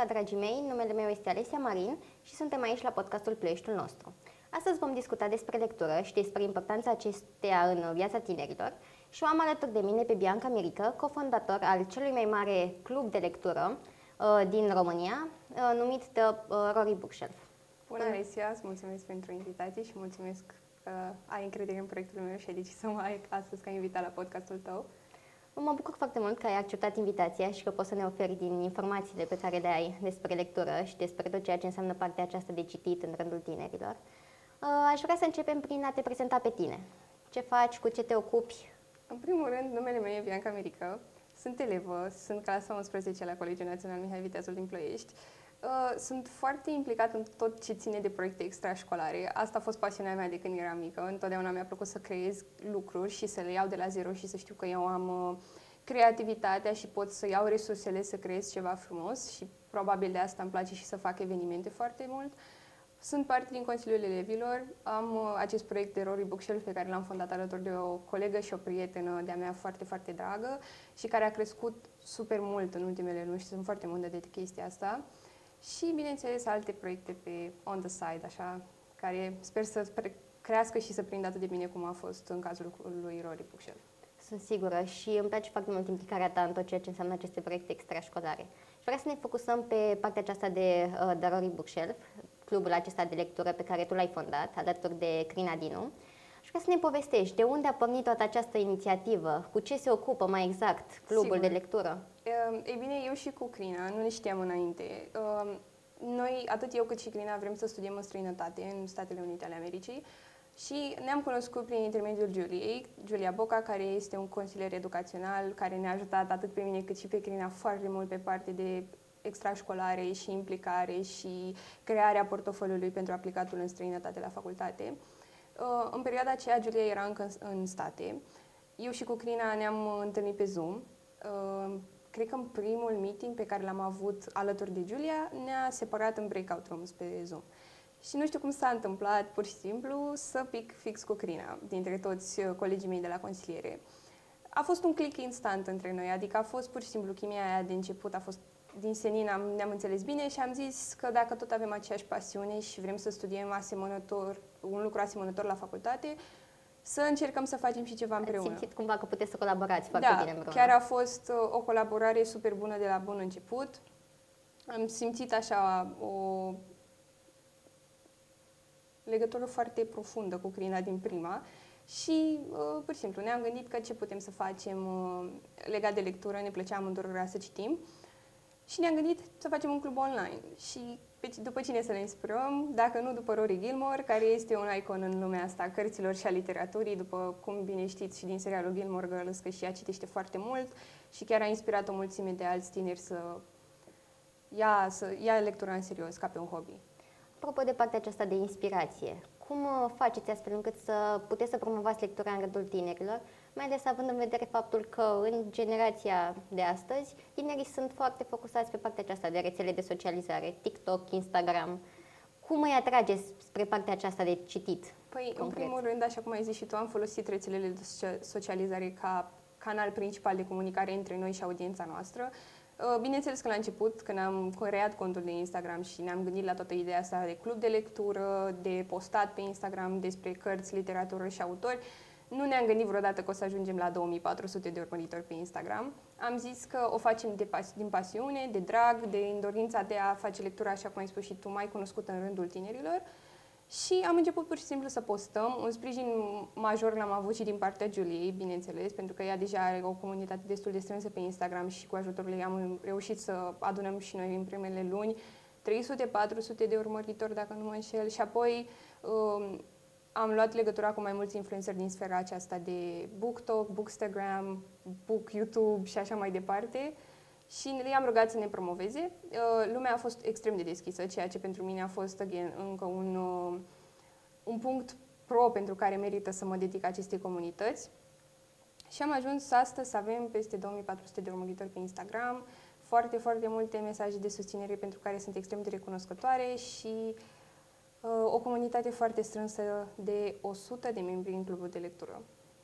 dragii mei, numele meu este Alesia Marin și suntem aici la podcastul Ploieștiul nostru. Astăzi vom discuta despre lectură și despre importanța acesteia în viața tinerilor și o am alături de mine pe Bianca Mirică, cofondator al celui mai mare club de lectură din România, numit The Rory Bookshelf. Bună, Alesia, îți mulțumesc pentru invitație și mulțumesc că ai încredere în proiectul meu și ai decis să mă ai astăzi ca invitat la podcastul tău. Mă bucur foarte mult că ai acceptat invitația și că poți să ne oferi din informațiile pe care le ai despre lectură și despre tot ceea ce înseamnă partea aceasta de citit în rândul tinerilor. Aș vrea să începem prin a te prezenta pe tine. Ce faci, cu ce te ocupi? În primul rând, numele meu e Bianca Mirică, sunt elevă, sunt clasa 11 la Colegiul Național Mihai Viteazul din Ploiești. Sunt foarte implicată în tot ce ține de proiecte extrașcolare. Asta a fost pasiunea mea de când eram mică. Întotdeauna mi-a plăcut să creez lucruri și să le iau de la zero și să știu că eu am creativitatea și pot să iau resursele să creez ceva frumos și probabil de asta îmi place și să fac evenimente foarte mult. Sunt parte din Consiliul Elevilor, am acest proiect de Rory Bookshelf pe care l-am fondat alături de o colegă și o prietenă de-a mea foarte, foarte dragă și care a crescut super mult în ultimele luni și sunt foarte mândră de chestia asta. Și, bineînțeles, alte proiecte pe on the side, așa, care sper să crească și să prindă atât de bine cum a fost în cazul lui Rory Bookshelf. Sunt sigură și îmi place foarte mult implicarea ta în tot ceea ce înseamnă aceste proiecte extrașcolare. Și vreau să ne focusăm pe partea aceasta de The Rory Bookshelf, clubul acesta de lectură pe care tu l-ai fondat, alături de Crina Dinu. Și vreau să ne povestești de unde a pornit toată această inițiativă, cu ce se ocupă mai exact clubul de lectură? Ei bine, eu și cu Crina nu ne știam înainte. Noi, atât eu cât și Crina, vrem să studiem în străinătate, în Statele Unite ale Americii, și ne-am cunoscut prin intermediul Julia Boca, care este un consilier educațional, care ne-a ajutat atât pe mine cât și pe Crina foarte mult pe parte de extrașcolare și implicare și crearea portofoliului pentru aplicatul în străinătate la facultate. În perioada aceea, Julia era încă în state. Eu și cu Crina ne-am întâlnit pe Zoom. Cred că în primul meeting pe care l-am avut alături de Julia ne-a separat în breakout rooms pe Zoom. Și nu știu cum s-a întâmplat, pur și simplu, să pic fix cu Crina, dintre toți colegii mei de la consiliere. A fost un click instant între noi, adică a fost pur și simplu chimia aia de început, a fost din senin, ne-am înțeles bine și am zis că dacă tot avem aceeași pasiune și vrem să studiem un lucru asemănător la facultate, să încercăm să facem și ceva împreună. Ați simțit cumva că puteți să colaborați foarte bine împreună? Chiar a fost o colaborare super bună de la bun început. Am simțit așa o legătură foarte profundă cu Crina din prima și, pur și simplu, ne-am gândit că ce putem să facem legat de lectură, ne plăcea amândurora să citim și ne-am gândit să facem un club online și după cine să ne inspirăm, dacă nu după Rory Gilmore, care este un icon în lumea asta a cărților și a literaturii, după cum bine știți și din serialul Gilmore Girls, că și ea citește foarte mult și chiar a inspirat o mulțime de alți tineri să ia lectura în serios, ca pe un hobby. Apropo de partea aceasta de inspirație, cum faceți astfel încât să puteți să promovați lectura în rândul tinerilor, mai ales având în vedere faptul că în generația de astăzi, tinerii sunt foarte focusați pe partea aceasta de rețele de socializare, TikTok, Instagram. Cum îi atrageți spre partea aceasta de citit? Păi, în primul rând, așa cum ai zis și tu, am folosit rețelele de socializare ca canal principal de comunicare între noi și audiența noastră. Bineînțeles că la început, când am creat contul de Instagram și ne-am gândit la toată ideea asta de club de lectură, de postat pe Instagram despre cărți, literatură și autori, nu ne-am gândit vreodată că o să ajungem la 2400 de urmăritori pe Instagram. Am zis că o facem din pasiune, de drag, din dorința de a face lectura, așa cum ai spus și tu, mai cunoscută în rândul tinerilor. Și am început pur și simplu să postăm. Un sprijin major l-am avut și din partea Juliei, bineînțeles, pentru că ea deja are o comunitate destul de strânsă pe Instagram și cu ajutorul ei am reușit să adunăm și noi în primele luni 300-400 de urmăritori, dacă nu mă înșel, și apoi am luat legătura cu mai mulți influenceri din sfera aceasta de BookTok, Bookstagram, Book YouTube și așa mai departe. Și i-am rugat să ne promoveze. Lumea a fost extrem de deschisă, ceea ce pentru mine a fost, încă un punct pro pentru care merită să mă dedic acestei comunități. Și am ajuns astăzi să avem peste 2400 de urmăritori pe Instagram, foarte, foarte multe mesaje de susținere pentru care sunt extrem de recunoscătoare și o comunitate foarte strânsă de 100 de membri în clubul de lectură.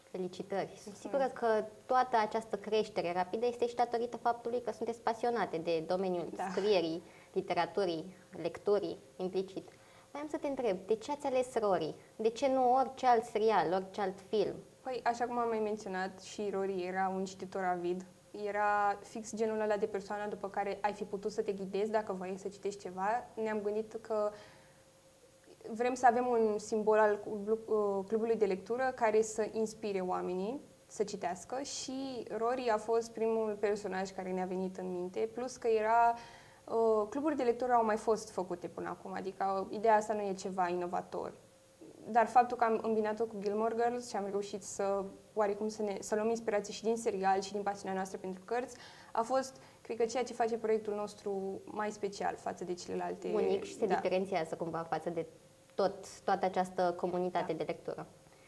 Felicitări! Sunt sigură că toată această creștere rapidă este și datorită faptului că sunteți pasionate de domeniul scrierii, literaturii, lecturii, implicit. Vreau să te întreb, de ce ați ales Rory? De ce nu orice alt serial, orice alt film? Păi, așa cum am mai menționat, și Rory era un cititor avid. Era fix genul ăla de persoană după care ai fi putut să te ghidezi dacă voiai să citești ceva. Ne-am gândit că vrem să avem un simbol al clubului de lectură care să inspire oamenii să citească și Rory a fost primul personaj care ne-a venit în minte, plus că era... Cluburi de lectură au mai fost făcute până acum, adică ideea asta nu e ceva inovator. Dar faptul că am îmbinat-o cu Gilmore Girls și am reușit să oarecum să luăm inspirație și din serial și din pasiunea noastră pentru cărți, a fost, cred că, ceea ce face proiectul nostru mai special față de celelalte. Unic și se diferențiază cumva față de toată această comunitate de lectură.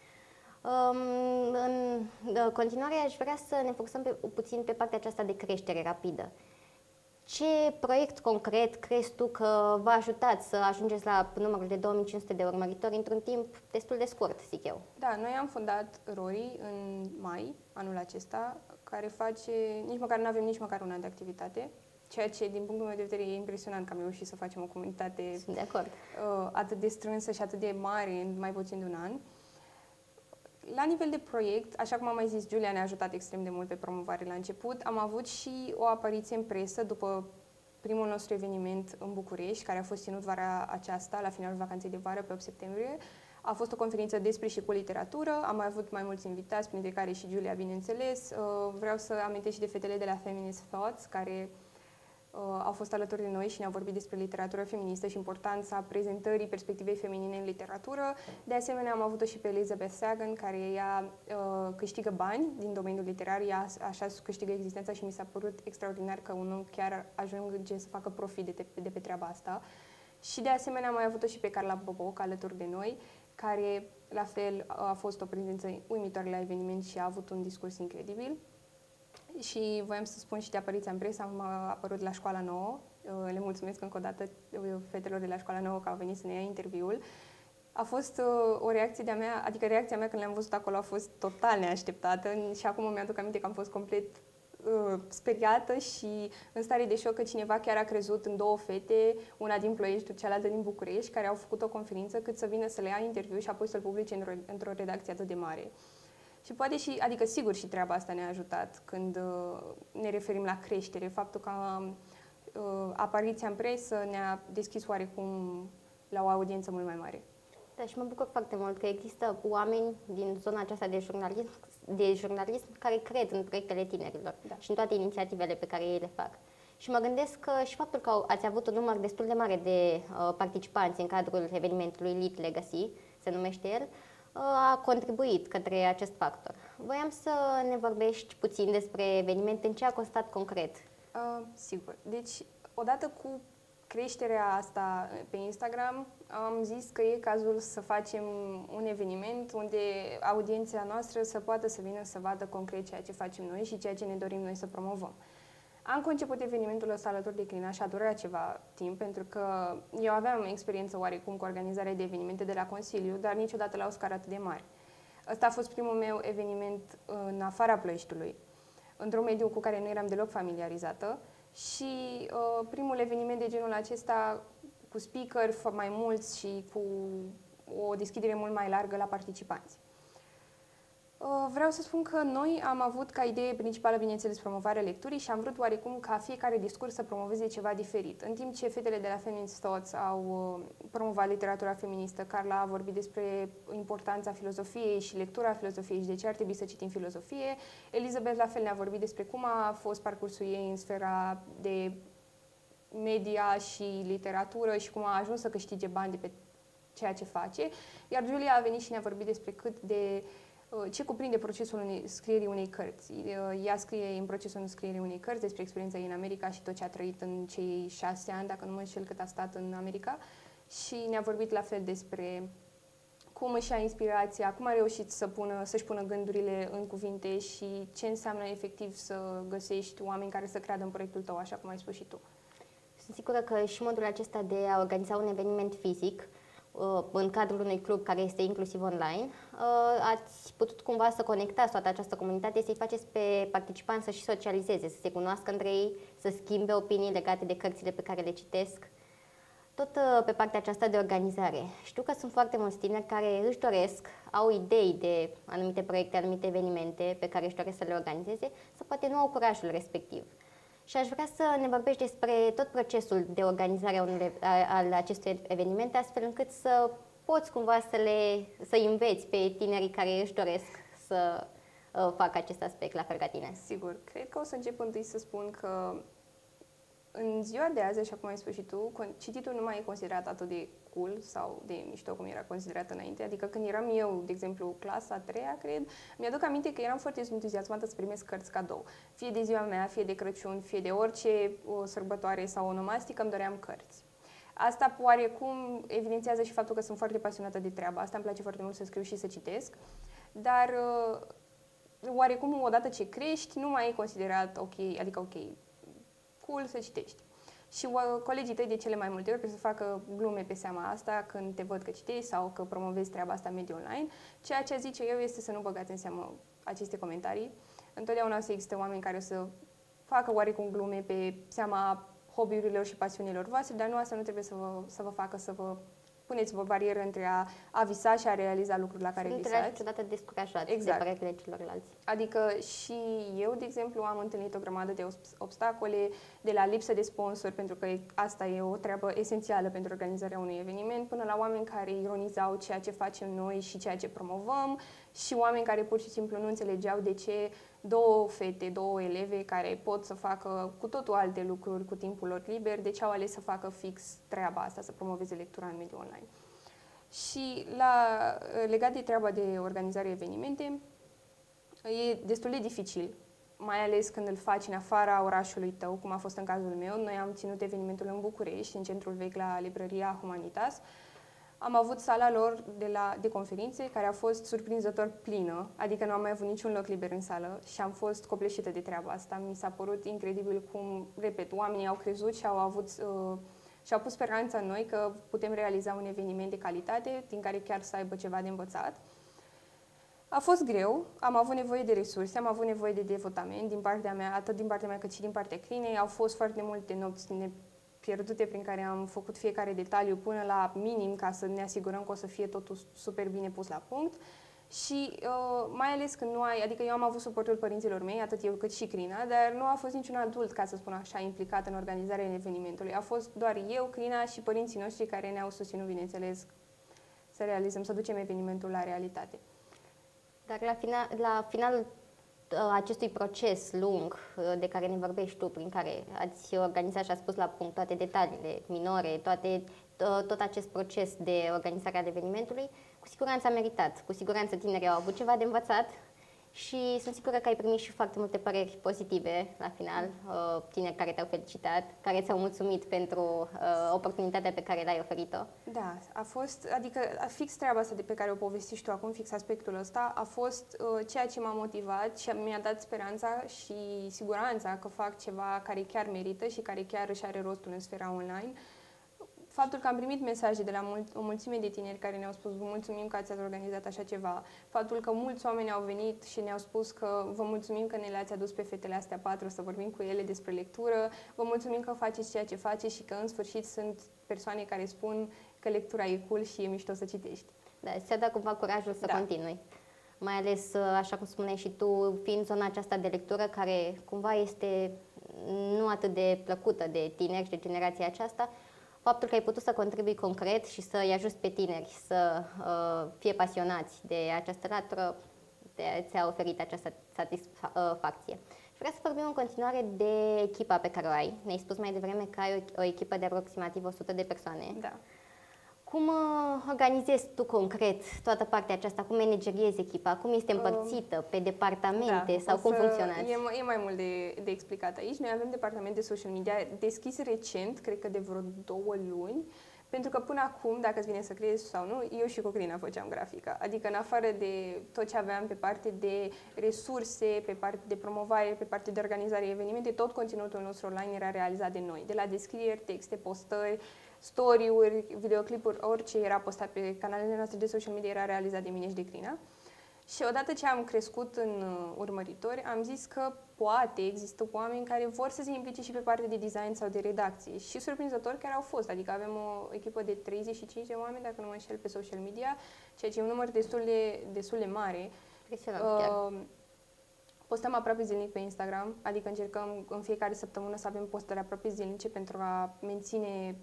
În continuare, aș vrea să ne focusăm puțin pe partea aceasta de creștere rapidă. Ce proiect concret crezi tu că v-a ajutat să ajungeți la numărul de 2500 de urmăritori într-un timp destul de scurt, zic eu? Da, noi am fondat Rory în mai, anul acesta, care face, nici măcar nu avem nici măcar un an de activitate, ceea ce, din punctul meu de vedere, e impresionant că am reușit să facem o comunitate Sunt de acord. Atât de strânsă și atât de mare în mai puțin de un an. La nivel de proiect, așa cum am mai zis, Giulia ne-a ajutat extrem de mult pe promovare la început. Am avut și o apariție în presă după primul nostru eveniment în București, care a fost ținut vara aceasta, la finalul vacanței de vară, pe 8 septembrie. A fost o conferință despre și cu literatură, am mai avut mai mulți invitați, printre care și Giulia, bineînțeles. Vreau să amintesc și de fetele de la Feminist Thoughts, care au fost alături de noi și ne-au vorbit despre literatură feministă și importanța prezentării perspectivei feminine în literatură. De asemenea, am avut-o și pe Elizabeth Sagan, care ea câștigă bani din domeniul literar, ea așa câștigă existența și mi s-a părut extraordinar că un om chiar ajunge să facă profit de pe treaba asta. Și de asemenea am mai avut-o și pe Carla Boboc alături de noi, care la fel a fost o prezență uimitoare la eveniment și a avut un discurs incredibil. Și voiam să spun și de apariția în presă, am apărut la Școala Nouă. Le mulțumesc încă o dată fetelor de la Școala Nouă că au venit să ne ia interviul. A fost o reacție de-a mea, adică reacția mea când le-am văzut acolo a fost total neașteptată și acum îmi aduc aminte că am fost complet speriată și în stare de șoc că cineva chiar a crezut în două fete, una din Ploiești, cealaltă din București, care au făcut o conferință cât să vină să le ia interviu și apoi să-l publice într-o redacție atât de mare. Și poate și, adică sigur și treaba asta ne-a ajutat când ne referim la creștere, faptul că apariția în presă ne-a deschis oarecum la o audiență mult mai mare. Da, și mă bucur foarte mult că există oameni din zona aceasta de jurnalism care cred în proiectele tinerilor și în toate inițiativele pe care ei le fac. Și mă gândesc că și faptul că ați avut un număr destul de mare de participanți în cadrul evenimentului Lit Legacy, se numește el, a contribuit către acest factor. Voiam să ne vorbești puțin despre eveniment, în ce a constat concret. Sigur. Deci, odată cu creșterea asta pe Instagram, am zis că e cazul să facem un eveniment unde audiența noastră să poată să vină să vadă concret ceea ce facem noi și ceea ce ne dorim noi să promovăm. Am conceput evenimentul ăsta alături de Clina și a durat ceva timp, pentru că eu aveam experiență oarecum cu organizarea de evenimente de la Consiliu, dar niciodată la o scară atât de mare. Ăsta a fost primul meu eveniment în afara Ploieștiului, într-un mediu cu care nu eram deloc familiarizată și primul eveniment de genul acesta cu speaker mai mulți și cu o deschidere mult mai largă la participanți. Vreau să spun că noi am avut ca idee principală, bineînțeles, promovarea lecturii și am vrut oarecum ca fiecare discurs să promoveze ceva diferit. În timp ce fetele de la Feminist Thoughts au promovat literatura feministă, Carla a vorbit despre importanța filozofiei și lectura filozofiei și de ce ar trebui să citim filozofie, Elizabeth la fel ne-a vorbit despre cum a fost parcursul ei în sfera de media și literatură și cum a ajuns să câștige bani de pe ceea ce face, iar Giulia a venit și ne-a vorbit despre ce cuprinde procesul scrierii unei cărți. Ea scrie în procesul scrierii unei cărți despre experiența ei în America și tot ce a trăit în cei 6 ani, dacă nu mă înșel, cât a stat în America. Și ne-a vorbit la fel despre cum își ia inspirația, cum a reușit să-și pună gândurile în cuvinte și ce înseamnă efectiv să găsești oameni care să creadă în proiectul tău, așa cum ai spus și tu. Sunt sigură că și modul acesta de a organiza un eveniment fizic în cadrul unui club care este inclusiv online, ați putut cumva să conectați toată această comunitate, să-i faceți pe participanți să și socializeze, să se cunoască între ei, să schimbe opinii legate de cărțile pe care le citesc. Tot pe partea aceasta de organizare. Știu că sunt foarte mulți tineri care își doresc, au idei de anumite proiecte, anumite evenimente pe care își doresc să le organizeze, sau poate nu au curajul respectiv. Și aș vrea să ne vorbești despre tot procesul de organizare al acestui evenimente, astfel încât să poți cumva să-i înveți pe tinerii care își doresc să facă acest aspect la fel ca tine. Sigur. Cred că o să încep întâi să spun că în ziua de azi, așa cum ai spus și tu, cititul nu mai e considerat atât de cool sau de mișto cum era considerat înainte. Adică când eram eu, de exemplu, clasa a 3-a, cred, mi-aduc aminte că eram foarte entuziasmată să primesc cărți cadou. Fie de ziua mea, fie de Crăciun, fie de orice o sărbătoare sau onomastică, îmi doream cărți. Asta oarecum evidențiază și faptul că sunt foarte pasionată de treaba asta, îmi place foarte mult să scriu și să citesc, dar oarecum odată ce crești nu mai e considerat ok, adică ok, cool să citești. Și colegii tăi de cele mai multe ori trebuie să facă glume pe seama asta când te văd că citești sau că promovezi treaba asta în mediul online. Ceea ce zice eu este să nu băgați în seamă aceste comentarii. Întotdeauna o să existe oameni care o să facă oarecum glume pe seama hobby-urilor și pasiunilor voastre, dar nu asta nu trebuie să vă facă să vă puneți o barieră între a visa și a realiza lucruri la care visați. Sunt niciodată descurajați de proiectele celorlalți. Adică și eu, de exemplu, am întâlnit o grămadă de obstacole, de la lipsă de sponsori, pentru că asta e o treabă esențială pentru organizarea unui eveniment, până la oameni care ironizau ceea ce facem noi și ceea ce promovăm și oameni care pur și simplu nu înțelegeau de ce două eleve care pot să facă cu totul alte lucruri cu timpul lor liber, de ce au ales să facă fix treaba asta, să promoveze lectura în mediul online. Și legat de treaba de organizare evenimente, e destul de dificil, mai ales când îl faci în afara orașului tău, cum a fost în cazul meu. Noi am ținut evenimentul în București, în centrul vechi, la librăria Humanitas. Am avut sala lor de conferințe, care a fost surprinzător plină, adică nu am mai avut niciun loc liber în sală și am fost copleșită de treaba asta. Mi s-a părut incredibil cum, repet, oamenii au crezut și și-au pus speranța în noi că putem realiza un eveniment de calitate, din care chiar să aibă ceva de învățat. A fost greu, am avut nevoie de resurse, am avut nevoie de devotament din partea mea, atât din partea mea cât și din partea Crinei. Au fost foarte multe nopți pierdute prin care am făcut fiecare detaliu până la minim ca să ne asigurăm că o să fie totul super bine pus la punct. Și mai ales când nu ai, adică eu am avut suportul părinților mei, atât eu cât și Crina, dar nu a fost niciun adult, ca să spun așa, implicat în organizarea evenimentului. A fost doar eu, Crina și părinții noștri care ne-au susținut, bineînțeles, să realizăm, să ducem evenimentul la realitate. Dar la finalul acestui proces lung de care ne vorbești tu, prin care ați organizat și ați pus la punct toate detaliile minore, tot acest proces de organizare a evenimentului, cu siguranță a meritat. Cu siguranță tinerii au avut ceva de învățat și sunt sigură că ai primit și foarte multe păreri pozitive la final, tineri care te-au felicitat, care ți-au mulțumit pentru oportunitatea pe care l-ai oferit-o. Da, a fost, adică fix treaba asta de pe care o povestești tu acum, fix aspectul ăsta, a fost ceea ce m-a motivat și mi-a dat speranța și siguranța că fac ceva care chiar merită și care chiar își are rostul în sfera online. Faptul că am primit mesaje de la o mulțime de tineri care ne-au spus vă mulțumim că ați organizat așa ceva, faptul că mulți oameni au venit și ne-au spus că vă mulțumim că ne le-ați adus pe fetele astea 4 să vorbim cu ele despre lectură, vă mulțumim că faceți ceea ce faceți și că în sfârșit sunt persoane care spun că lectura e cool și e mișto să citești. Da, ți-a dat cumva curajul să continui. Mai ales, așa cum spuneai și tu, fiind zona aceasta de lectură care cumva este nu atât de plăcută de tineri și de generația aceasta, faptul că ai putut să contribui concret și să-i ajuți pe tineri să fie pasionați de această latură, ți-a oferit această satisfacție. Și vreau să vorbim în continuare de echipa pe care o ai. Ne-ai spus mai devreme că ai o echipă de aproximativ 100 de persoane. Da. Cum organizezi tu concret toată partea aceasta? Cum manageriezi echipa? Cum este împărțită pe departamente sau cum funcționați? E mai mult de explicat aici. Noi avem departament de social media deschis recent, cred că de vreo 2 luni, pentru că până acum, dacă îți vine să crezi sau nu, eu și Cocrina făceam grafica. Adică în afară de tot ce aveam pe parte de resurse, pe parte de promovare, pe parte de organizare evenimente, tot conținutul nostru online era realizat de noi. De la descrieri, texte, postări, story-uri, videoclipuri, orice era postat pe canalele noastre de social media era realizat de mine și de Crina. Și odată ce am crescut în urmăritori, am zis că poate există oameni care vor să se implice și pe partea de design sau de redacție. Și surprinzător chiar au fost, adică avem o echipă de 35 de oameni, dacă nu mă înșel, pe social media, ceea ce e un număr destul de mare. Impresionant, Postăm aproape zilnic pe Instagram, adică încercăm în fiecare săptămână să avem postări aproape zilnice pentru a menține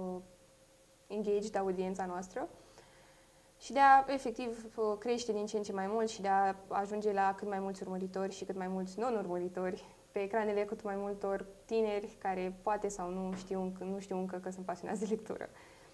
engaged audiența noastră și de a, efectiv, crește din ce în ce mai mult și de a ajunge la cât mai mulți urmăritori și cât mai mulți non-urmăritori pe ecranele cât mai multor tineri care poate sau nu știu încă că sunt pasionați de lectură.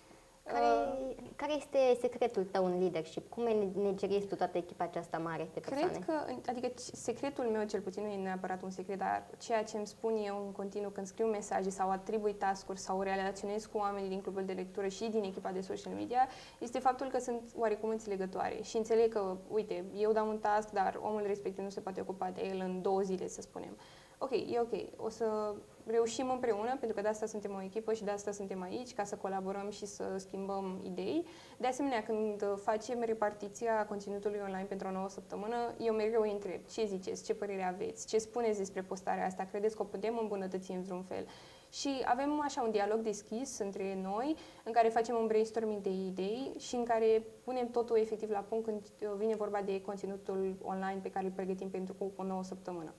Care este secretul tău în leadership? Cum manageriezi tu toată echipa aceasta mare de persoane? Cred că, adică secretul meu cel puțin nu e neapărat un secret, dar ceea ce îmi spun eu în continuu când scriu mesaje sau atribui task-uri sau relaționez cu oamenii din clubul de lectură și din echipa de social media, este faptul că sunt oarecum înțelegătoare și înțeleg că, uite, eu dau un task, dar omul respectiv nu se poate ocupa de el în 2 zile, să spunem. Ok, e ok, o să reușim împreună, pentru că de asta suntem o echipă și de asta suntem aici, ca să colaborăm și să schimbăm idei. De asemenea, când facem repartiția conținutului online pentru o nouă săptămână, eu mereu îi întreb ce ziceți, ce părere aveți, ce spuneți despre postarea asta, credeți că o putem îmbunătăți în vreun fel. Și avem așa un dialog deschis între noi, în care facem un brainstorming de idei și în care punem totul efectiv la punct când vine vorba de conținutul online pe care îl pregătim pentru o nouă săptămână.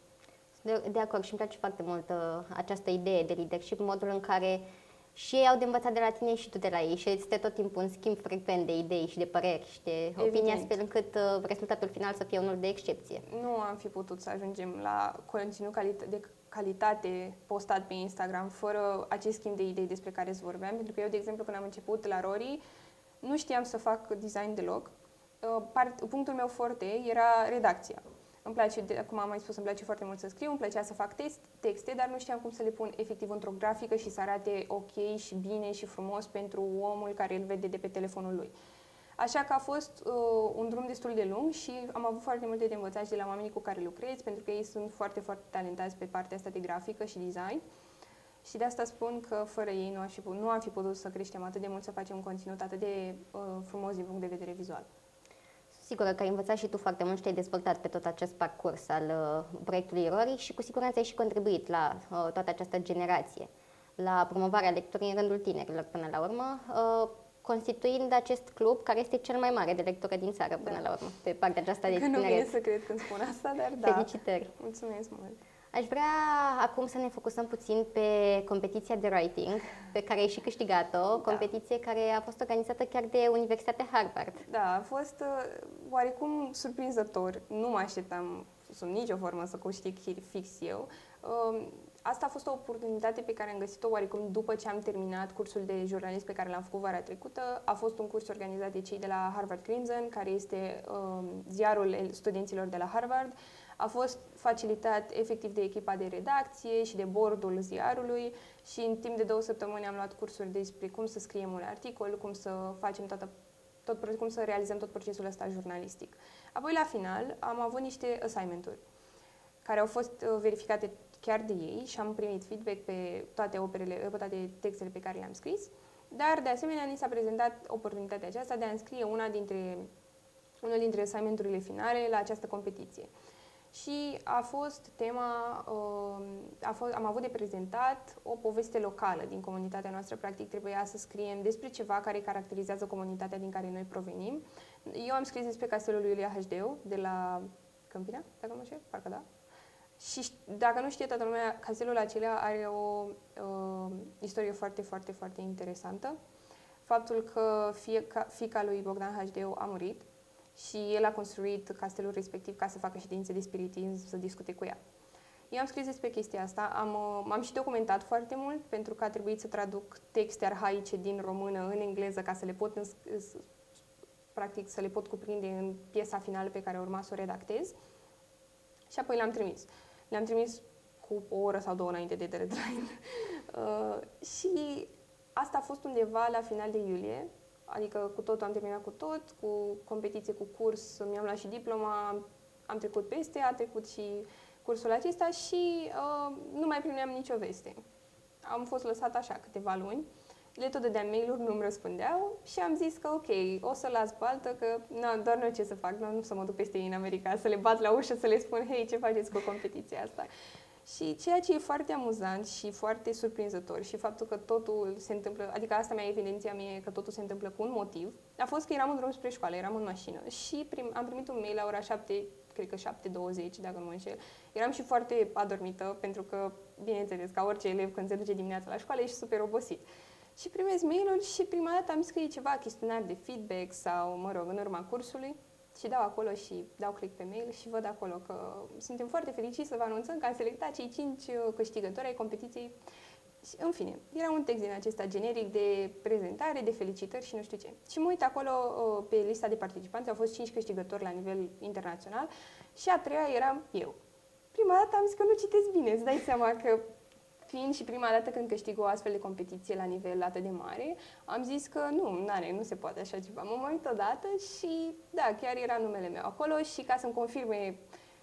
De acord și îmi place foarte mult această idee de leadership, modul în care și ei au de învățat de la tine și tu de la ei și este tot timpul un schimb frecvent de idei și de păreri și de opinii, astfel încât rezultatul final să fie unul de excepție. Nu am fi putut să ajungem la conținut de calitate postat pe Instagram fără acest schimb de idei despre care îți vorbeam, pentru că eu, de exemplu, când am început la Rory, nu știam să fac design deloc. Punctul meu forte era redacția. Îmi place, cum am mai spus, îmi place foarte mult să scriu, îmi plăcea să fac texte, dar nu știam cum să le pun efectiv într-o grafică și să arate ok și bine și frumos pentru omul care îl vede de pe telefonul lui. Așa că a fost un drum destul de lung și am avut foarte multe de învățat și de la oamenii cu care lucrez, pentru că ei sunt foarte, foarte talentați pe partea asta de grafică și design. Și de asta spun că fără ei nu am fi putut să creștem atât de mult, să facem un conținut atât de frumos din punct de vedere vizual. Sigură că ai învățat și tu foarte mult și te-ai dezvoltat pe tot acest parcurs al proiectului Rory și cu siguranță ai și contribuit la toată această generație, la promovarea lecturii în rândul tinerilor până la urmă, constituind acest club care este cel mai mare de lectură din țară până la urmă, pe partea aceasta de tineret. Nu vine să cred când spun asta, dar da. Felicitări! Mulțumesc mult! Aș vrea acum să ne focusăm puțin pe competiția de writing, pe care ai și câștigat-o, competiție care a fost organizată chiar de Universitatea Harvard. Da, a fost oarecum surprinzător. Nu mă așteptam sub nicio formă să câștig fix eu. Asta a fost o oportunitate pe care am găsit-o oarecum după ce am terminat cursul de jurnalism pe care l-am făcut vara trecută. A fost un curs organizat de cei de la Harvard Crimson, care este ziarul studenților de la Harvard. A fost facilitat efectiv de echipa de redacție și de boardul ziarului și în timp de 2 săptămâni am luat cursuri despre cum să scriem un articol, cum să facem cum să realizăm tot procesul ăsta jurnalistic. Apoi, la final, am avut niște assignment-uri care au fost verificate chiar de ei și am primit feedback pe toate textele pe care le-am scris, dar, de asemenea, ni s-a prezentat oportunitatea aceasta de a înscrie unul dintre assignment-urile finale la această competiție. Și a fost am avut de prezentat o poveste locală din comunitatea noastră. Practic trebuia să scriem despre ceva care caracterizează comunitatea din care noi provenim. Eu am scris despre castelul lui Iulia Hașdeu de la Câmpina, dacă nu știu, parcă da. Și dacă nu știe toată lumea, castelul acela are o istorie foarte, foarte, foarte interesantă. Faptul că fiica lui Bogdan Hașdeu a murit și el a construit castelul respectiv ca să facă ședințe de spiritism, să discute cu ea. Eu am scris despre chestia asta, m-am și documentat foarte mult pentru că a trebuit să traduc texte arhaice din română în engleză ca să le pot, practic, să le pot cuprinde în piesa finală pe care urma să o redactez. Și apoi le-am trimis. Le-am trimis cu o oră sau 2 înainte de deadline. Și asta a fost undeva la final de iulie. Adică cu totul am terminat cu tot, cu competiție, cu curs, mi-am luat și diploma, am trecut peste, a trecut și cursul acesta și nu mai primeam nicio veste. Am fost lăsată așa câteva luni. le tot dădeam mail-uri, nu-mi răspundeau și am zis că ok, o să las baltă, că doar nu ce să fac, nu să mă duc peste ei în America, să le bat la ușă, să le spun, hei, ce faceți cu competiția asta? Și ceea ce e foarte amuzant și foarte surprinzător și faptul că totul se întâmplă, adică asta evidenția mie că totul se întâmplă cu un motiv, a fost că eram în drum spre școală, eram în mașină și am primit un mail la ora 7, cred că 7:20, dacă nu mă înșel. Eram și foarte adormită, pentru că, bineînțeles, ca orice elev când se duce dimineața la școală, ești super obosit. Și primez mail-ul și prima dată am zis că e ceva, chestionar de feedback sau, mă rog, în urma cursului. Și dau acolo și dau click pe mail și văd acolo că suntem foarte fericiți să vă anunțăm că am selectat cei 5 câștigători ai competiției. Și, în fine, era un text din acesta generic de prezentare, de felicitări și nu știu ce. Și mă uit acolo pe lista de participanți, au fost 5 câștigători la nivel internațional și a treia eram eu. Prima dată am zis că nu citesc bine, îți dai seama că fiind și prima dată când câștig o astfel de competiție la nivel atât de mare, am zis că nu se poate așa ceva. M-am uit odată și, da, chiar era numele meu acolo și ca să-mi confirme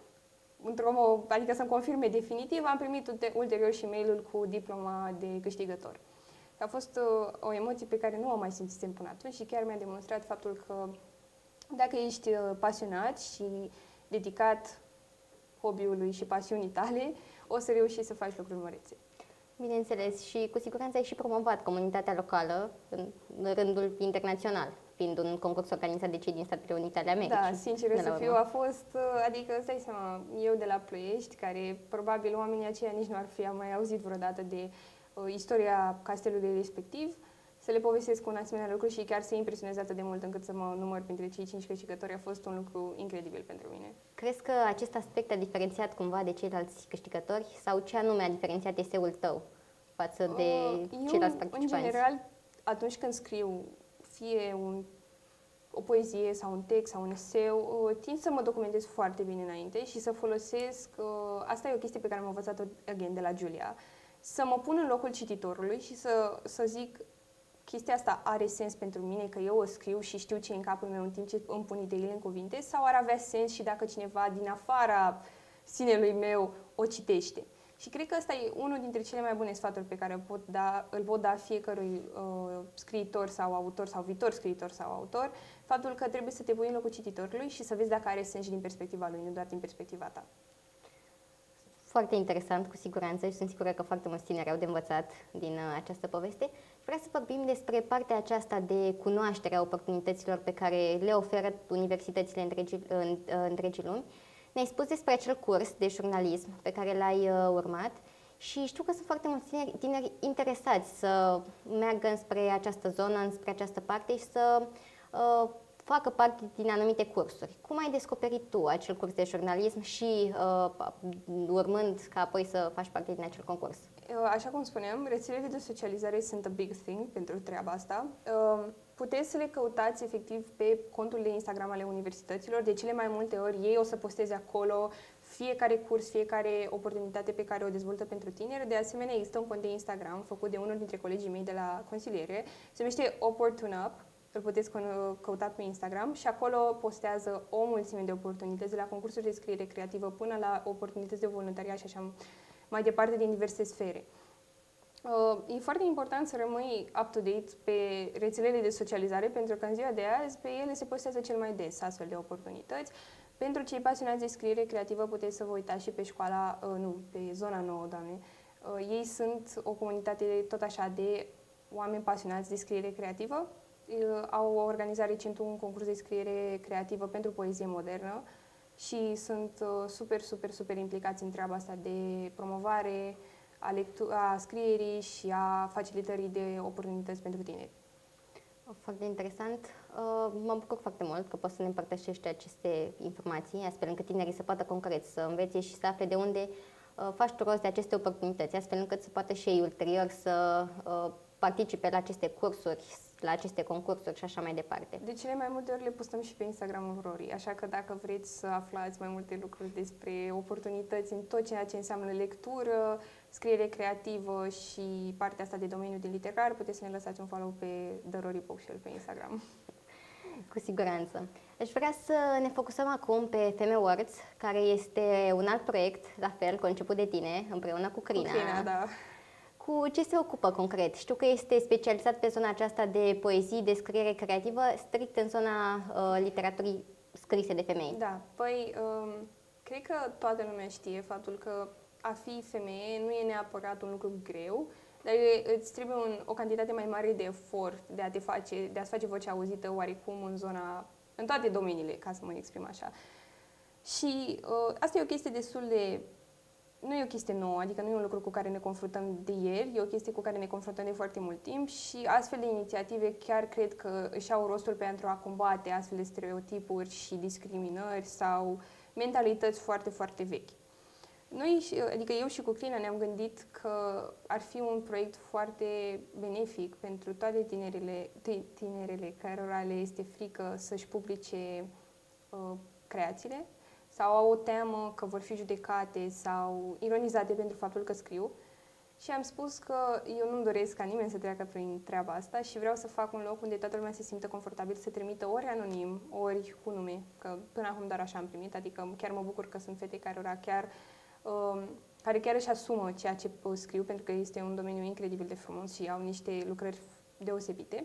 adică să-mi confirme definitiv, am primit ulterior și mail-ul cu diploma de câștigător. A fost o emoție pe care nu o mai simțisem până atunci și chiar mi-a demonstrat faptul că dacă ești pasionat și dedicat hobby-ului și pasiunii tale, o să reușești să faci lucruri mărețe. Bineînțeles, și cu siguranță ai și promovat comunitatea locală în rândul internațional, fiind un concurs organizat de cei din Statele Unite ale Americii. Da, sincer să fiu, a fost, adică îți dai seama, eu de la Ploiești, care probabil oamenii aceia nici nu ar fi mai auzit vreodată de istoria castelului respectiv, să le povestesc un asemenea lucru și chiar se impresionează atât de mult încât să mă număr printre cei 5 câștigători a fost un lucru incredibil pentru mine. Crezi că acest aspect a diferențiat cumva de ceilalți câștigători sau ce anume a diferențiat eseul tău față de ceilalți participanți? În general, atunci când scriu fie o poezie sau un text sau un eseu, tind să mă documentez foarte bine înainte și să folosesc, asta e o chestie pe care am învățat-o de la Giulia, să mă pun în locul cititorului și să zic chestia asta are sens pentru mine, că eu o scriu și știu ce e în capul meu în timp ce îmi pun ideile în cuvinte, sau ar avea sens și dacă cineva din afara sinelui meu o citește. Și cred că ăsta e unul dintre cele mai bune sfaturi pe care îl pot da fiecărui scriitor sau autor sau viitor scriitor sau autor, faptul că trebuie să te pui în locul cititorului și să vezi dacă are sens și din perspectiva lui, nu doar din perspectiva ta. Foarte interesant, cu siguranță, și sunt sigură că foarte mulți tineri au de învățat din această poveste. Vreau să vorbim despre partea aceasta de cunoaștere a oportunităților pe care le oferă universitățile întregii lumi. Ne-ai spus despre acel curs de jurnalism pe care l-ai urmat și știu că sunt foarte mulți tineri interesați să meargă înspre această zonă, înspre această parte și să facă parte din anumite cursuri. Cum ai descoperit tu acel curs de jurnalism și urmând ca apoi să faci parte din acel concurs? Așa cum spuneam, rețelele de socializare sunt a big thing pentru treaba asta. Puteți să le căutați efectiv pe conturile Instagram ale universităților. De cele mai multe ori ei o să posteze acolo fiecare curs, fiecare oportunitate pe care o dezvoltă pentru tineri. De asemenea, există un cont de Instagram făcut de unul dintre colegii mei de la consiliere. Se numește Opportunup. Îl puteți căuta pe Instagram și acolo postează o mulțime de oportunități, de la concursuri de scriere creativă până la oportunități de voluntariat și așa mai departe din diverse sfere. E foarte important să rămâi up-to-date pe rețelele de socializare, pentru că în ziua de azi pe ele se postează cel mai des astfel de oportunități. Pentru cei pasionați de scriere creativă puteți să vă uitați și pe școala, pe Zona Nouă, Doamne. Ei sunt o comunitate tot așa de oameni pasionați de scriere creativă. Au organizat recent un concurs de scriere creativă pentru poezie modernă și sunt super implicați în treaba asta de promovare a scrierii și a facilitării de oportunități pentru tineri. Foarte interesant. Mă bucur foarte mult că poți să ne împărtășești aceste informații, astfel încât tinerii să poată concret să învețe și să afle de unde faci tu rost de aceste oportunități, astfel încât să poată și ei ulterior să participe la aceste cursuri, la aceste concursuri și așa mai departe. De cele mai multe ori le postăm și pe Instagram-ul Rory, așa că dacă vreți să aflați mai multe lucruri despre oportunități în tot ceea ce înseamnă lectură, scriere creativă și partea asta de domeniu de literar, puteți să ne lăsați un follow pe The Rory Bookshelf pe Instagram. Cu siguranță. Aș vrea să ne focusăm acum pe Feme Words, care este un alt proiect, la fel, conceput de tine, împreună cu Crina. Cu Crina, da. cu ce se ocupă concret? Știu că este specializat pe zona aceasta de poezii, de scriere creativă, strict în zona literaturii scrise de femei. Da, păi, cred că toată lumea știe faptul că a fi femeie nu e neapărat un lucru greu, dar îți trebuie o cantitate mai mare de efort de a-ți face vocea auzită oarecum în toate domeniile, ca să mă exprim așa. Și asta e o chestie nu e o chestie nouă, adică nu e un lucru cu care ne confruntăm de ieri, e o chestie cu care ne confruntăm de foarte mult timp și astfel de inițiative chiar cred că își au rostul pentru a combate astfel de stereotipuri și discriminări sau mentalități foarte, foarte vechi. Noi, adică eu și cu Crina, ne-am gândit că ar fi un proiect foarte benefic pentru toate tinerele cărora le este frică să-și publice creațiile sau au o teamă că vor fi judecate sau ironizate pentru faptul că scriu. Și am spus că eu nu-mi doresc ca nimeni să treacă prin treaba asta și vreau să fac un loc unde toată lumea se simtă confortabil să trimită ori anonim, ori cu nume, că până acum doar așa am primit, adică chiar mă bucur că sunt fete care chiar își asumă ceea ce scriu, pentru că este un domeniu incredibil de frumos și au niște lucrări deosebite.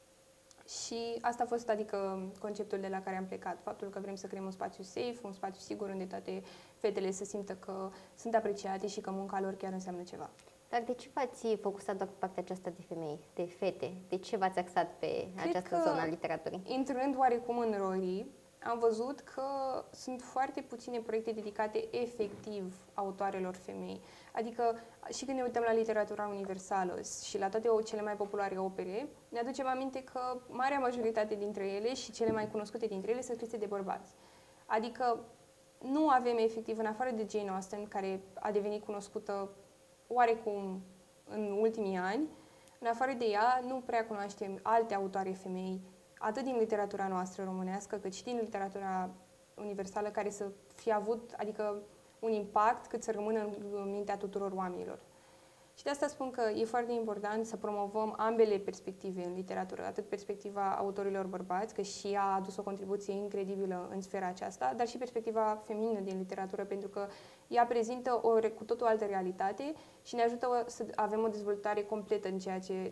Și asta a fost, adică, conceptul de la care am plecat, faptul că vrem să creăm un spațiu safe, un spațiu sigur unde toate fetele să simtă că sunt apreciate și că munca lor chiar înseamnă ceva. Dar de ce v-ați focusat doar pe partea aceasta de femei, de fete? De ce v-ați axat pe această zonă a literaturii? Intrând oarecum în rorii, am văzut că sunt foarte puține proiecte dedicate efectiv autoarelor femei. Adică și când ne uităm la literatura universală și la toate cele mai populare opere, ne aducem aminte că marea majoritate dintre ele și cele mai cunoscute dintre ele sunt scrise de bărbați. Adică nu avem efectiv, în afară de Jane Austen, care a devenit cunoscută oarecum în ultimii ani, în afară de ea nu prea cunoaștem alte autoare femei, atât din literatura noastră românească, cât și din literatura universală, care să fie avut, adică, un impact cât să rămână în mintea tuturor oamenilor. Și de asta spun că e foarte important să promovăm ambele perspective în literatură, atât perspectiva autorilor bărbați, că și ea a adus o contribuție incredibilă în sfera aceasta, dar și perspectiva feminină din literatură, pentru că ea prezintă cu totul altă realitate și ne ajută să avem o dezvoltare completă în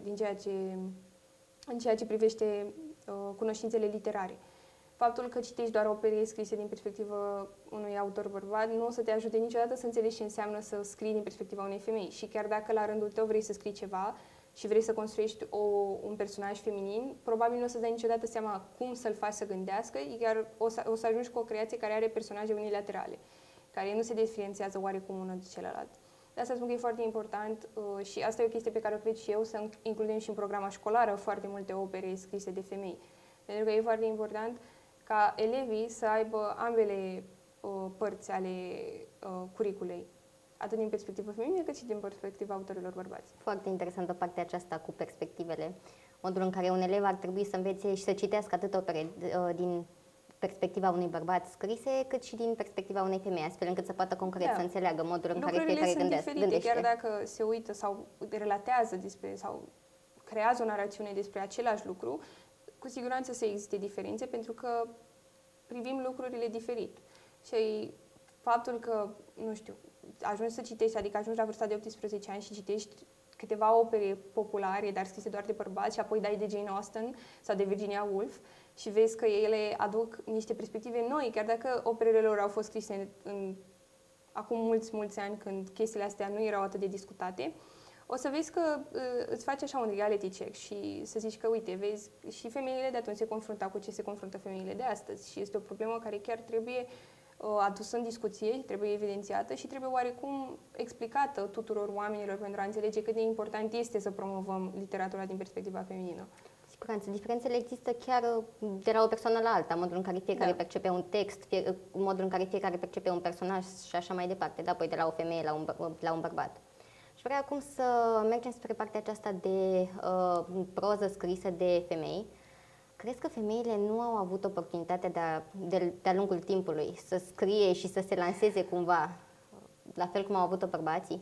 ceea ce privește cunoștințele literare. Faptul că citești doar opere scrise din perspectivă unui autor bărbat nu o să te ajute niciodată să înțelegi ce înseamnă să scrii din perspectiva unei femei. Și chiar dacă la rândul tău vrei să scrii ceva și vrei să construiești un personaj feminin, probabil nu o să dai niciodată seama cum să-l faci să gândească, iar o să ajungi cu o creație care are personaje unilaterale, care nu se diferențiază oarecum unul de celălalt. De asta spun că e foarte important și asta e o chestie pe care o cred și eu, să includem și în programa școlară foarte multe opere scrise de femei. Pentru că e foarte important ca elevii să aibă ambele părți ale curiculei, atât din perspectivă feminină, cât și din perspectiva autorilor bărbați. Foarte interesantă partea aceasta cu perspectivele, modul în care un elev ar trebui să învețe și să citească atât opere din perspectiva unui bărbat scrise, cât și din perspectiva unei femei, astfel încât să poată concret să înțeleagă modul în care fiecare gândește. Chiar dacă se uită sau relatează sau creează o narațiune despre același lucru, cu siguranță să existe diferențe, pentru că privim lucrurile diferit. Și faptul că, nu știu, ajungi să citești, adică ajungi la vârsta de 18 ani și citești câteva opere populare, dar scrise doar de bărbați, și apoi dai de Jane Austen sau de Virginia Woolf și vezi că ele aduc niște perspective noi, chiar dacă operele lor au fost scrise acum mulți ani, când chestiile astea nu erau atât de discutate, o să vezi că îți faci așa un reality check și să zici că, uite, vezi, și femeile de atunci se confruntau cu ce se confruntă femeile de astăzi și este o problemă care chiar trebuie adusă în discuție, trebuie evidențiată și trebuie oarecum explicată tuturor oamenilor pentru a înțelege cât de important este să promovăm literatura din perspectiva feminină. Siguranță, diferențele există chiar de la o persoană la alta, modul în care fiecare percepe un text, modul în care fiecare percepe un personaj și așa mai departe, da, apoi de la o femeie la un bărbat. Și vreau acum să mergem spre partea aceasta de proză scrisă de femei. Crezi că femeile nu au avut oportunitatea de-a lungul timpului să scrie și să se lanseze cumva, la fel cum au avut-o bărbații?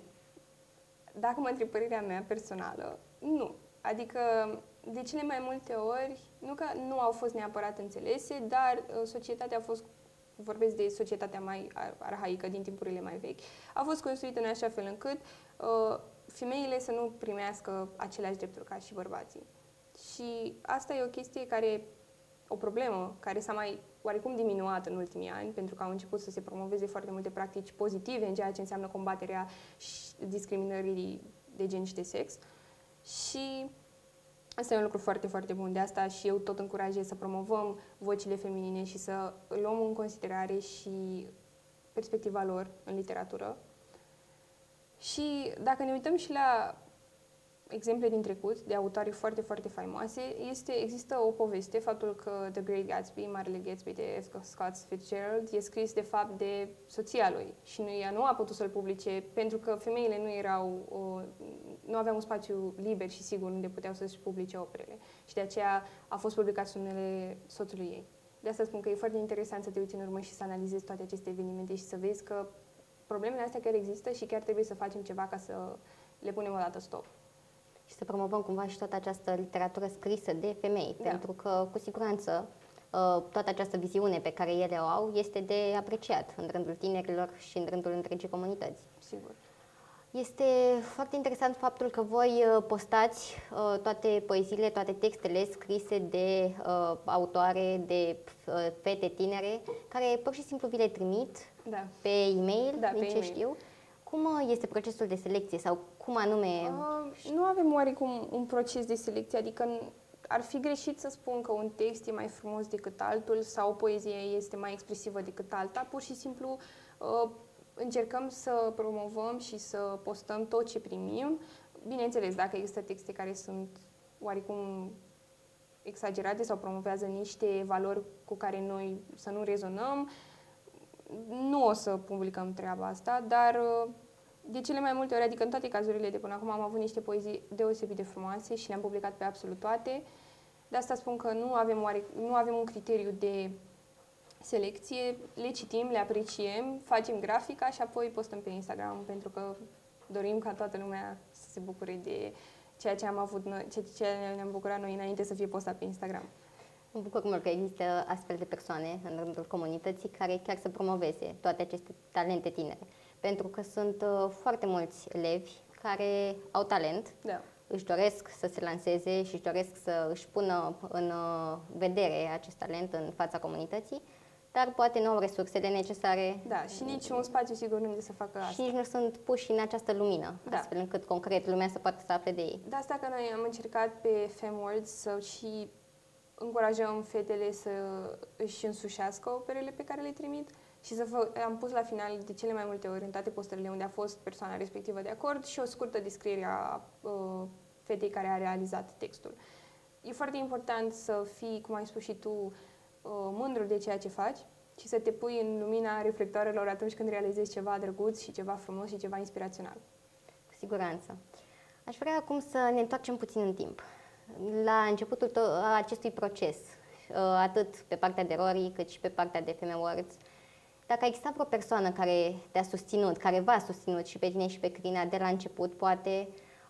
Dacă mă întreb părerea mea personală, nu. Adică, de cele mai multe ori, nu că nu au fost neapărat înțelese, dar societatea a fost, vorbesc de societatea mai arhaică din timpurile mai vechi, a fost construită în așa fel încât femeile să nu primească aceleași drepturi ca și bărbații. Și asta e o chestie o problemă care s-a mai oarecum diminuat în ultimii ani, pentru că au început să se promoveze foarte multe practici pozitive în ceea ce înseamnă combaterea discriminării de gen și de sex. Și asta e un lucru foarte, foarte bun. De asta și eu tot încurajez să promovăm vocile feminine și să luăm în considerare și perspectiva lor în literatură. Și dacă ne uităm și la exemple din trecut, de autoare foarte, foarte faimoase, există o poveste, faptul că The Great Gatsby, Marele Gatsby de F. Scott Fitzgerald, e scris de fapt de soția lui și ea nu a putut să-l publice pentru că femeile nu aveau un spațiu liber și sigur unde puteau să-și publice operele și de aceea a fost publicat sub numele soțului ei. De asta spun că e foarte interesant să te uiți în urmă și să analizezi toate aceste evenimente și să vezi că problemele astea chiar există și chiar trebuie să facem ceva ca să le punem o dată stop. Și să promovăm cumva și toată această literatură scrisă de femei, pentru că, cu siguranță, toată această viziune pe care ele o au este de apreciat în rândul tinerilor și în rândul întregii comunități. Sigur. Este foarte interesant faptul că voi postați toate poeziile, toate textele scrise de autoare, de fete tinere, care pur și simplu vi le trimit pe e-mail, din ce știu. Cum este procesul de selecție sau cum anume? Nu avem oarecum un proces de selecție, adică ar fi greșit să spun că un text e mai frumos decât altul sau o poezie este mai expresivă decât alta. Pur și simplu încercăm să promovăm și să postăm tot ce primim. Bineînțeles, dacă există texte care sunt oarecum exagerate sau promovează niște valori cu care noi să nu rezonăm, nu o să publicăm treaba asta, dar de cele mai multe ori, adică în toate cazurile de până acum, am avut niște poezii deosebit de frumoase și le-am publicat pe absolut toate. De asta spun că nu avem un criteriu de selecție, le citim, le apreciem, facem grafica și apoi postăm pe Instagram, pentru că dorim ca toată lumea să se bucure de ceea ce am avut noi, ce ne-am bucurat noi înainte să fie postat pe Instagram. Mă bucur mult că există astfel de persoane în rândul comunității care chiar să promoveze toate aceste talente tinere. Pentru că sunt foarte mulți elevi care au talent, își doresc să se lanseze și își doresc să își pună în vedere acest talent în fața comunității, dar poate nu au resursele necesare. Da, și nici un spațiu sigur unde să facă asta. Și nici nu sunt puși în această lumină, astfel încât concret lumea să poată să afle de ei. De asta că noi am încercat pe FemWords să și încurajăm fetele să își însușească operele pe care le trimit și am pus la final de cele mai multe ori în toate postările unde a fost persoana respectivă de acord și o scurtă descriere a fetei care a realizat textul. E foarte important să fii, cum ai spus și tu, mândru de ceea ce faci și să te pui în lumina reflectoarelor atunci când realizezi ceva drăguț și ceva frumos și ceva inspirațional. Cu siguranță. Aș vrea acum să ne întoarcem puțin în timp. La începutul acestui proces, atât pe partea de Rory, cât și pe partea de FemWords, dacă a existat vreo persoană care te-a susținut, care v-a susținut și pe tine și pe Crina de la început, poate,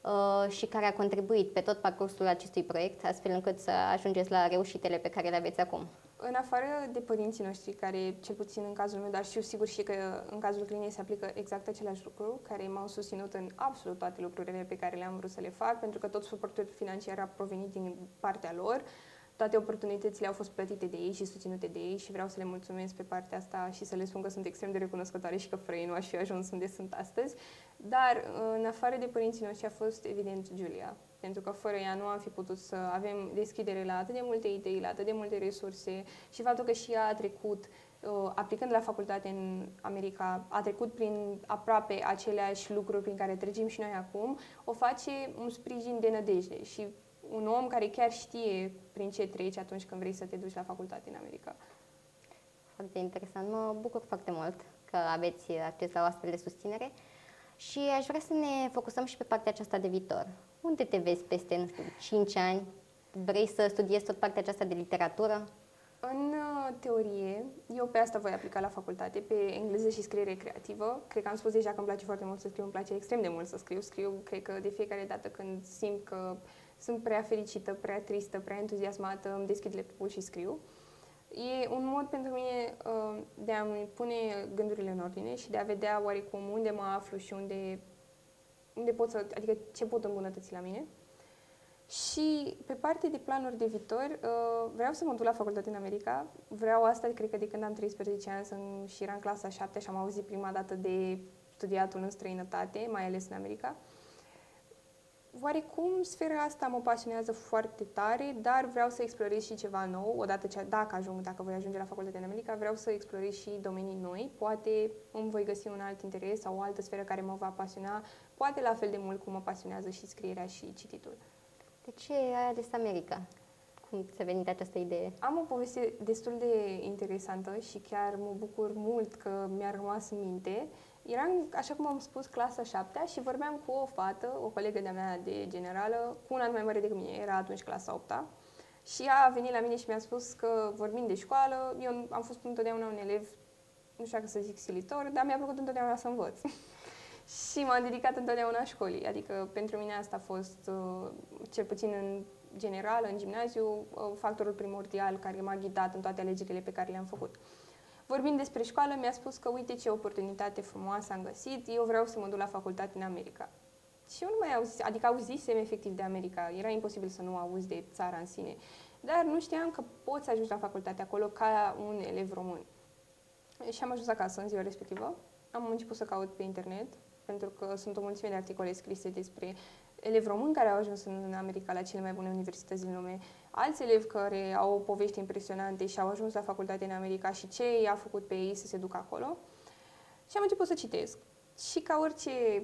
și care a contribuit pe tot parcursul acestui proiect, astfel încât să ajungeți la reușitele pe care le aveți acum? În afară de părinții noștri, care, cel puțin în cazul meu, dar știu sigur și că în cazul Crinei se aplică exact același lucru, care m-au susținut în absolut toate lucrurile pe care le-am vrut să le fac, pentru că tot suportul financiar a provenit din partea lor, toate oportunitățile au fost plătite de ei și susținute de ei și vreau să le mulțumesc pe partea asta și să le spun că sunt extrem de recunoscătoare și că fără ei nu aș fi ajuns unde sunt astăzi. Dar, în afară de părinții noștri, a fost evident Julia, pentru că fără ea nu am fi putut să avem deschidere la atât de multe idei, la atât de multe resurse și faptul că și ea a trecut, aplicând la facultate în America, a trecut prin aproape aceleași lucruri prin care trecem și noi acum, o face un sprijin de nădejde și un om care chiar știe prin ce treci atunci când vrei să te duci la facultate în America. Foarte interesant. Mă bucur foarte mult că aveți acces la o astfel de susținere și aș vrea să ne focusăm și pe partea aceasta de viitor. Unde te vezi peste, nu știu, 5 ani? Vrei să studiezi tot partea aceasta de literatură? În teorie, eu pe asta voi aplica la facultate, pe engleză și scriere creativă. Cred că am spus deja că îmi place foarte mult să scriu, îmi place extrem de mult să scriu. Scriu, cred că de fiecare dată când simt că sunt prea fericită, prea tristă, prea entuziasmată, îmi deschid laptopul și scriu. E un mod pentru mine de a-mi pune gândurile în ordine și de a vedea oarecum unde mă aflu și unde unde pot să, adică ce pot îmbunătăți la mine. Și pe partea de planuri de viitor, vreau să mă duc la facultate în America. Vreau asta, cred că de când am 13 ani și eram în clasa 7 și am auzit prima dată de studiatul în străinătate, mai ales în America. Oarecum sfera asta mă pasionează foarte tare, dar vreau să explorez și ceva nou. Odată ce, dacă voi ajunge la facultatea în America, vreau să explorez și domenii noi. Poate îmi voi găsi un alt interes sau o altă sferă care mă va pasiona, poate la fel de mult cum mă pasionează și scrierea și cititul. De ce ai ales America? Cum ți-a venit această idee? Am o poveste destul de interesantă și chiar mă bucur mult că mi-a rămas în minte. Eram, așa cum am spus, clasa 7-a și vorbeam cu o fată, o colegă de-a mea de generală, cu un an mai mare decât mine, era atunci clasa 8-a. Și ea a venit la mine și mi-a spus că, vorbind de școală, eu am fost întotdeauna un elev, nu știu dacă să zic silitor, dar mi-a plăcut întotdeauna să învăț. Și m-am dedicat întotdeauna școlii, adică pentru mine asta a fost, cel puțin în general, în gimnaziu, factorul primordial care m-a ghidat în toate alegerile pe care le-am făcut. Vorbind despre școală, mi-a spus că uite ce oportunitate frumoasă am găsit, eu vreau să mă duc la facultate în America. Și eu nu mai auzisem, adică auzisem efectiv de America, era imposibil să nu auzi de țara în sine, dar nu știam că poți să ajungi la facultate acolo ca un elev român. Și am ajuns acasă în ziua respectivă, am început să caut pe internet, pentru că sunt o mulțime de articole scrise despre elevi români care au ajuns în America la cele mai bune universități din lume, alți elevi care au povești impresionante și au ajuns la facultate în America și ce i-a făcut pe ei să se ducă acolo. Și am început să citesc. Și ca orice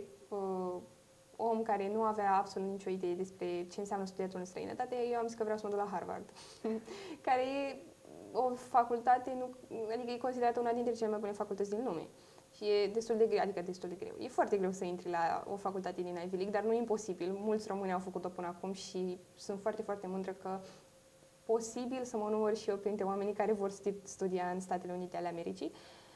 om care nu avea absolut nicio idee despre ce înseamnă studiatul în străinătate, eu am zis că vreau să mă duc la Harvard, care e o facultate, adică e considerată una dintre cele mai bune facultăți din lume. Și e destul de greu, adică destul de greu. E foarte greu să intri la o facultate din Ivy League, dar nu e imposibil. Mulți români au făcut-o până acum și sunt foarte, foarte mândră că posibil să mă număr și eu printre oamenii care vor studia în Statele Unite ale Americii.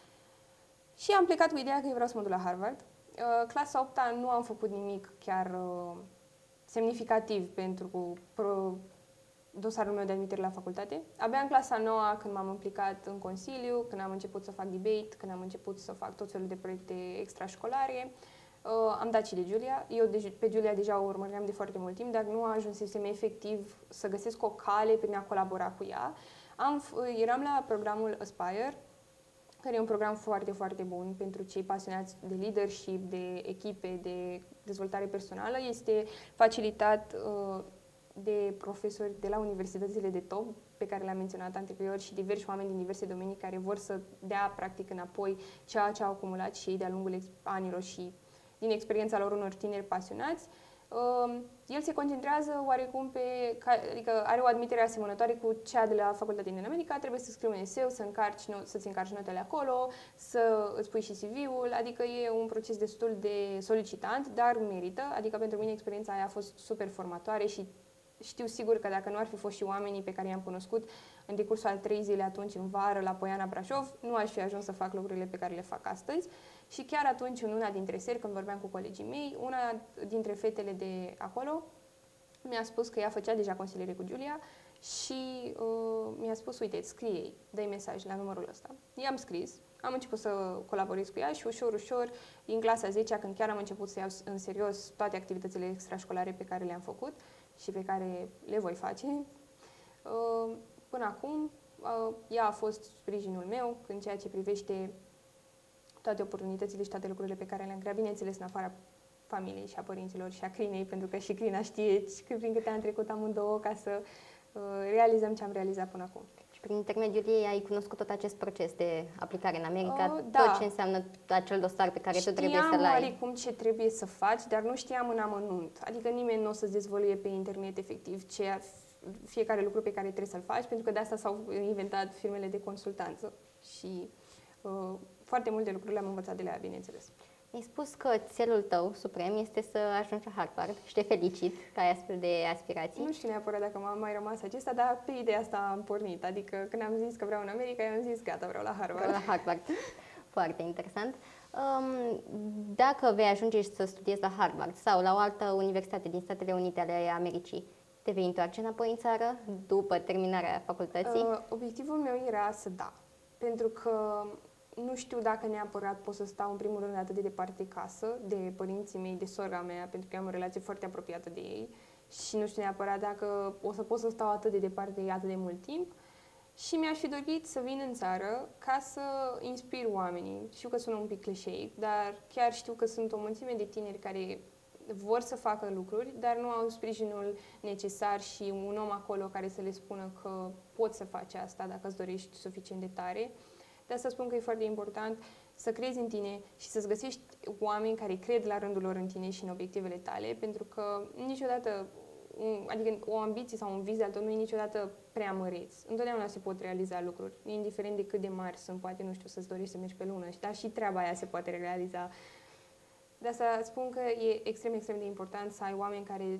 Și am plecat cu ideea că eu vreau să mă duc la Harvard. Clasa 8-a nu am făcut nimic chiar semnificativ pentru dosarul meu de admitere la facultate. Abia în clasa 9-a, când m-am implicat în consiliu, când am început să fac debate, când am început să fac tot felul de proiecte extrașcolare, am dat și de Giulia. Eu pe Giulia deja o urmăream de foarte mult timp, dar nu ajunsesem efectiv să găsesc o cale prin a colabora cu ea. Eram la programul Aspire, care e un program foarte, foarte bun pentru cei pasionați de leadership, de echipe, de dezvoltare personală. Este facilitat de profesori de la universitățile de top, pe care le-am menționat anterior, și diversi oameni din diverse domenii care vor să dea practic înapoi ceea ce au acumulat și ei de-a lungul anilor și din experiența lor unor tineri pasionați. El se concentrează oarecum adică are o admitere asemănătoare cu cea de la facultatea din America, trebuie să scrii un eseu, să-ți încarci notele acolo, să îți pui și CV-ul, adică e un proces destul de solicitant, dar merită, adică pentru mine experiența aia a fost super formatoare și știu sigur că dacă nu ar fi fost și oamenii pe care i-am cunoscut în decursul al 3 zile atunci în vară la Poiana Brașov, nu aș fi ajuns să fac lucrurile pe care le fac astăzi. Și chiar atunci, în una dintre seri, când vorbeam cu colegii mei, una dintre fetele de acolo mi-a spus că ea făcea deja consiliere cu Giulia și mi-a spus, uite, scrie-i, dă-i mesaj la numărul ăsta. I-am scris, am început să colaborez cu ea și ușor, ușor, din clasa 10-a, când chiar am început să iau în serios toate activitățile extrașcolare pe care le-am făcut și pe care le voi face, până acum, ea a fost sprijinul meu în ceea ce privește toate oportunitățile și toate lucrurile pe care le-am creat, bineînțeles, în afara familiei și a părinților și a Crinei, pentru că și Crina știe prin câte am trecut amândouă ca să realizăm ce am realizat până acum. Și prin intermediul ei ai cunoscut tot acest proces de aplicare în America, da. tot ce înseamnă acel dosar pe care tu trebuie să-l ai. Știam ce trebuie să faci, dar nu știam în amănunt. Adică nimeni nu o să-ți dezvăluie pe internet efectiv fiecare lucru pe care trebuie să-l faci, pentru că de asta s-au inventat firmele de consultanță și foarte multe lucruri le-am învățat de la ea, bineînțeles. Mi-ai spus că țelul tău suprem este să ajungi la Harvard și te felicit că ai astfel de aspirații. Nu știu neapărat dacă m-a mai rămas acesta, dar pe ideea asta am pornit. Adică când am zis că vreau în America, eu am zis gata, vreau la Harvard. La Harvard. Foarte interesant. Dacă vei ajunge să studiezi la Harvard sau la o altă universitate din Statele Unite ale Americii, te vei întoarce înapoi în țară după terminarea facultății? Obiectivul meu era să da. Pentru că nu știu dacă neapărat pot să stau în primul rând atât de departe de casă, de părinții mei, de sora mea, pentru că am o relație foarte apropiată de ei și nu știu neapărat dacă o să pot să stau atât de departe de ei atât de mult timp. Și mi-aș fi dorit să vin în țară ca să inspir oamenii. Știu că sună un pic clișeic, dar chiar știu că sunt o mulțime de tineri care vor să facă lucruri, dar nu au sprijinul necesar și un om acolo care să le spună că poți să faci asta dacă îți dorești suficient de tare. De asta spun că e foarte important să crezi în tine și să-ți găsești oameni care cred la rândul lor în tine și în obiectivele tale, pentru că niciodată, adică o ambiție sau un vis al tău nu e niciodată prea măreț. Întotdeauna se pot realiza lucruri, indiferent de cât de mari sunt, poate, nu știu, să-ți dorești să mergi pe lună, dar și treaba aia se poate realiza. De asta spun că e extrem, extrem de important să ai oameni care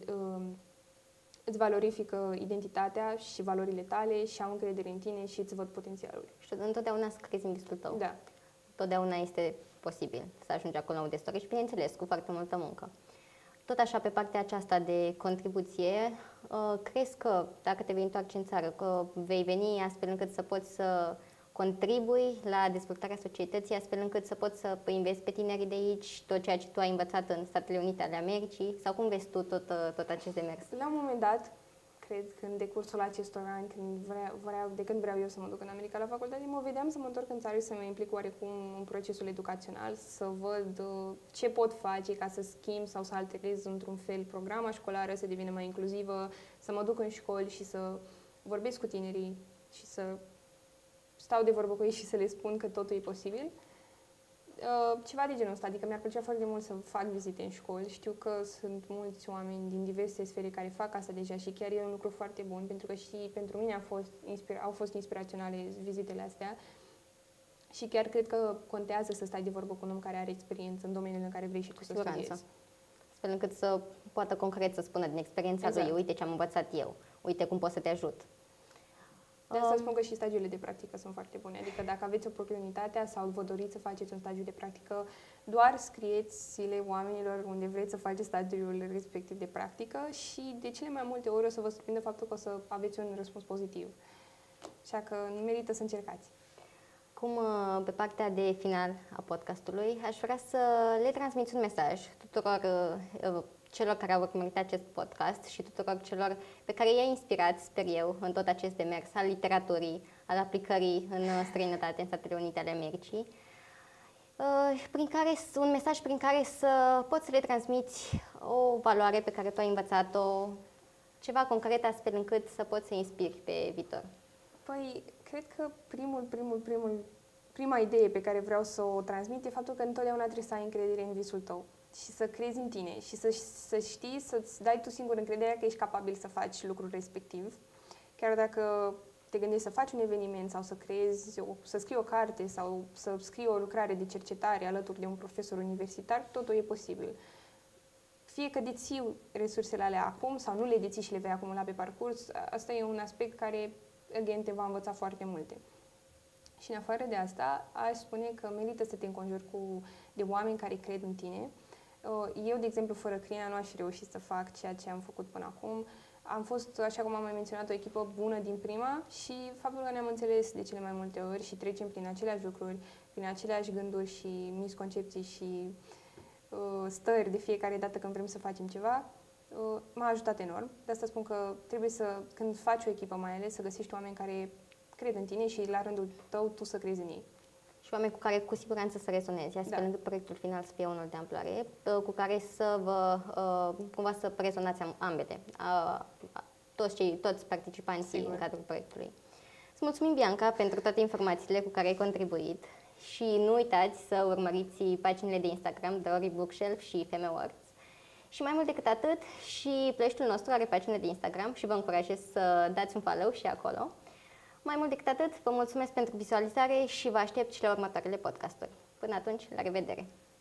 îți valorifică identitatea și valorile tale și au încredere în tine și îți văd potențialul. Și întotdeauna să crezi în visul tău. Da. Totdeauna este posibil să ajungi acolo unde îți dorești, bineînțeles, cu foarte multă muncă. Tot așa, pe partea aceasta de contribuție, crezi că dacă te vei întoarce în țară, că vei veni astfel încât să poți să contribui la dezvoltarea societății, astfel încât să poți să înveți pe tinerii de aici tot ceea ce tu ai învățat în Statele Unite ale Americii? Sau cum vezi tu tot acest demers? La un moment dat, cred că în decursul acestor ani, de când vreau eu să mă duc în America la facultate, mă vedeam să mă întorc în țară și să mă implic oarecum în procesul educațional, să văd ce pot face ca să schimb sau să alterez într-un fel programa școlară, să devină mai inclusivă, să mă duc în școli și să vorbesc cu tinerii și să stau de vorbă cu ei și să le spun că totul e posibil. Ceva de genul ăsta, adică mi-ar plăcea foarte mult să fac vizite în școli. Știu că sunt mulți oameni din diverse sfere care fac asta deja și chiar e un lucru foarte bun, pentru că și pentru mine au fost inspiraționale vizitele astea și chiar cred că contează să stai de vorbă cu un om care are experiență în domeniul în care vrei și tu să studiezi. Astfel încât să poată concret să spună din experiența lui, uite ce am învățat eu, uite cum pot să te ajut. De asta spun că și stagiile de practică sunt foarte bune. Adică dacă aveți oportunitatea sau vă doriți să faceți un stagiu de practică, doar scrieți-le oamenilor unde vreți să faceți stagiul respectiv de practică și de cele mai multe ori o să vă surprindă faptul că o să aveți un răspuns pozitiv. Așa că merită să încercați. Cum pe partea de final a podcastului, aș vrea să le transmiți un mesaj tuturor celor care au urmărit acest podcast și tuturor celor pe care i-a inspirat, sper eu, în tot acest demers al literaturii, al aplicării în străinătate, în Statele Unite ale Americii, un mesaj prin care să poți să le transmiți o valoare pe care tu ai învățat-o, ceva concret astfel încât să poți să inspiri pe viitor. Păi, cred că prima idee pe care vreau să o transmit e faptul că întotdeauna trebuie să ai încredere în visul tău și să crezi în tine și să știi, să-ți dai tu singur încrederea că ești capabil să faci lucrul respectiv. Chiar dacă te gândești să faci un eveniment sau să scrii o carte sau să scrii o lucrare de cercetare alături de un profesor universitar, totul e posibil. Fie că deții resursele alea acum sau nu le deții și le vei acumula pe parcurs, asta e un aspect care, again, te va învăța foarte multe. Și în afară de asta, aș spune că merită să te înconjuri de oameni care cred în tine. Eu, de exemplu, fără Crina, nu aș fi reușit să fac ceea ce am făcut până acum. Am fost, așa cum am mai menționat, o echipă bună din prima și faptul că ne-am înțeles de cele mai multe ori și trecem prin aceleași lucruri, prin aceleași gânduri și misconcepții și stări de fiecare dată când vrem să facem ceva, m-a ajutat enorm. De asta spun că trebuie când faci o echipă mai ales, să găsești oameni care cred în tine și la rândul tău tu să crezi în ei. Și oameni cu care cu siguranță să rezonezi, astfel încât proiectul final să fie unul de amploare, cu care să cumva să rezonați ambele, toți participanții în cadrul proiectului. Îți mulțumim, Bianca, pentru toate informațiile cu care ai contribuit și nu uitați să urmăriți paginile de Instagram Drori Bookshelf și FemeWords. Și mai mult decât atât, și plăștul nostru are pagină de Instagram și vă încurajez să dați un follow și acolo. Mai mult decât atât, vă mulțumesc pentru vizualizare și vă aștept și la următoarele podcasturi. Până atunci, la revedere!